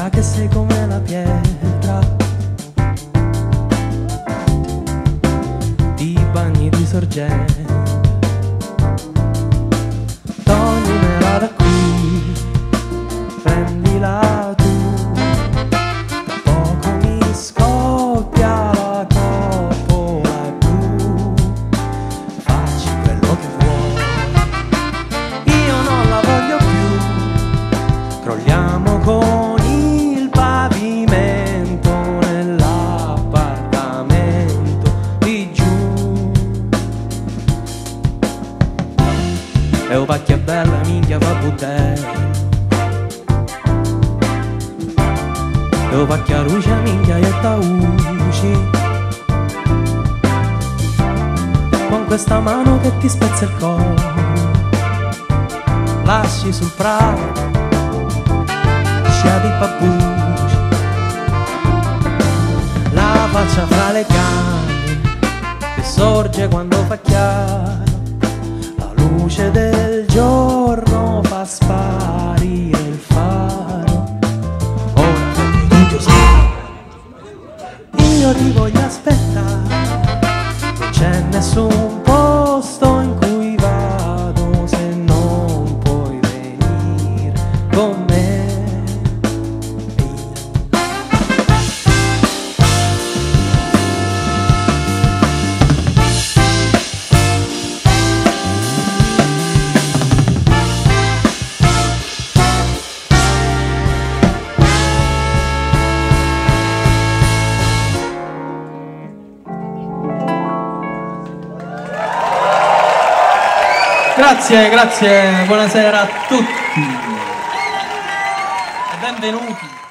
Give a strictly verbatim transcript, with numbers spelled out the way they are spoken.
sa che sei come la pietra, ti bagni di sorgente, toglimela da qui, prendila tu, tra poco mi scoppia la coppola e tu facci quello che vuoi, io non la voglio più, crolliamo con il pavimento nell'appartamento di giù. E o pacchia bella minchia va buttare, e o pacchia luce minchia e ta usci, con questa mano che ti spezza il collo, lasci sul prato di babbuci, la faccia fra le gambe che sorge quando fa chiaro, la luce del giorno fa sparire il faro. Ora che ti sparo, io ti voglio aspettare, non c'è nessun posto in cui vado se non puoi venire con me. Grazie, grazie, buonasera a tutti e benvenuti.